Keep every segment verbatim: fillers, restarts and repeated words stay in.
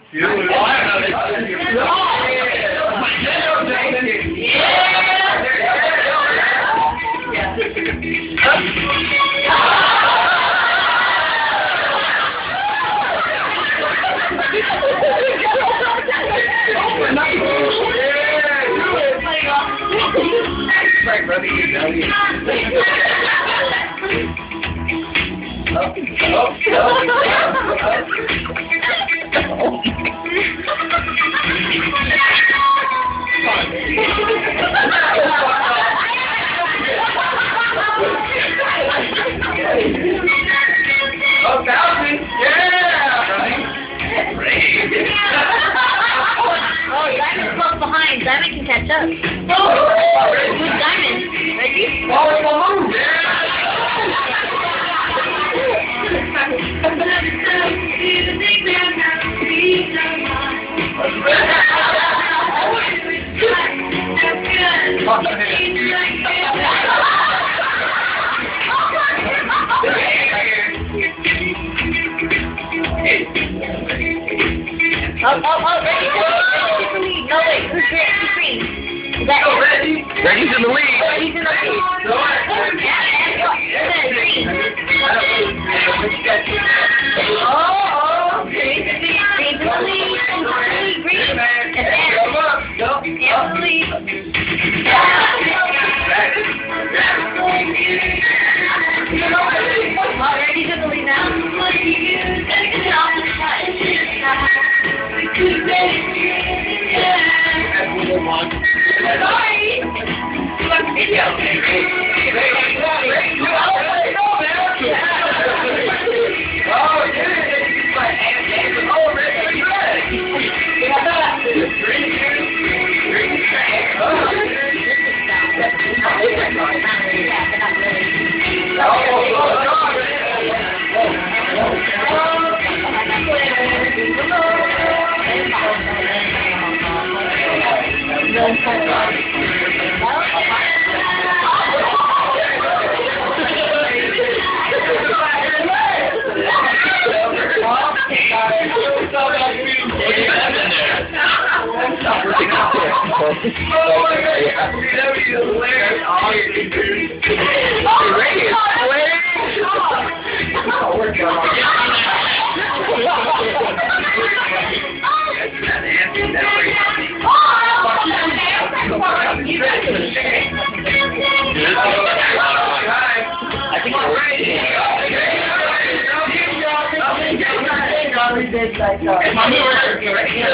Oh, thousand! Yeah! Oh, Diamond's close behind. Diamond can catch up. Oh! Who's Diamond? Ready? Oh, it's a move! Oh, oh, oh, Reggie's in the lead. No, wait, who's green? Who's green? Is that it? Reggie? Reggie's in the lead. Reggie's in the lead. Yeah, and it's green. Oh, oh, green, green, green's in the lead. Green, green. And Ant. Ant's in the lead. Oh, Reggie's in the lead now. Oh my God! That would be hilarious. Oh, you're good. Oh, Ray is playing. Oh, we're going. I think we're ready. My mirror.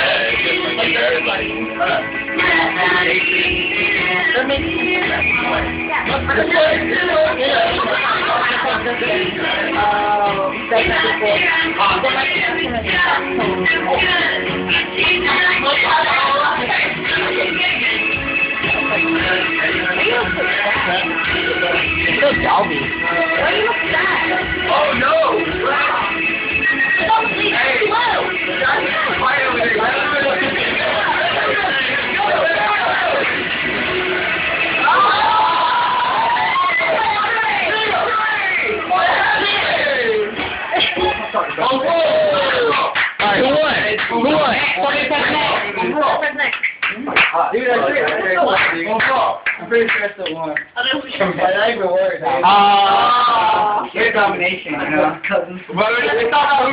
So Dalby. Why do you look sad? Oh no! Don't leave. Slow. Alright, who won? Who won? What's next? Dude, I'm pretty sure. I'm pretty sure I still won. But not even worried. Ah. Great domination, you know. But it's not